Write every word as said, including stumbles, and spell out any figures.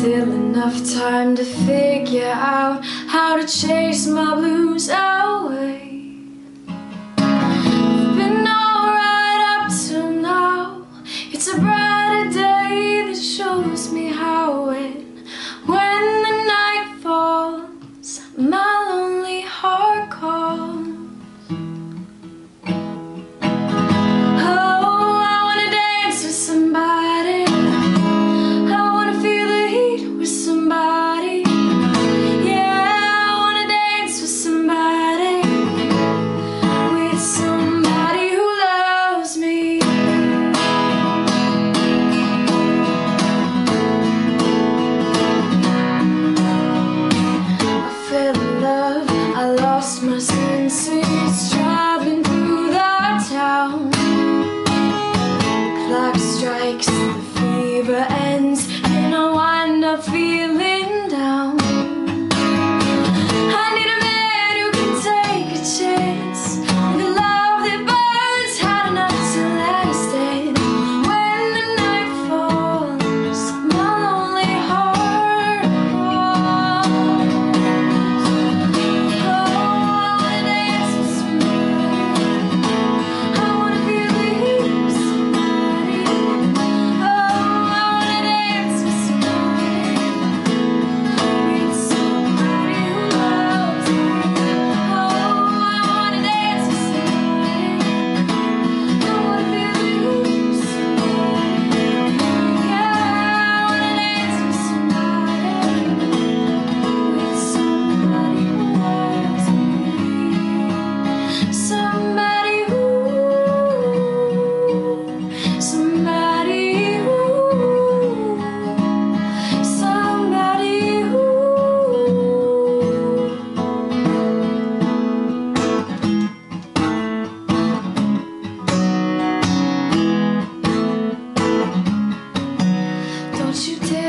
still enough time to figure out how to chase my blues away. I've been alright up till now. It's a brighter day that shows me how it. When the night falls, my lonely heart calls. My senses traveling through the town. Clock strikes, the fever ends, and I wind up feeling down. I need a man who can take a chance with a love that burns hot enough to last it. When the night falls, my lonely heart falls. Don't you dare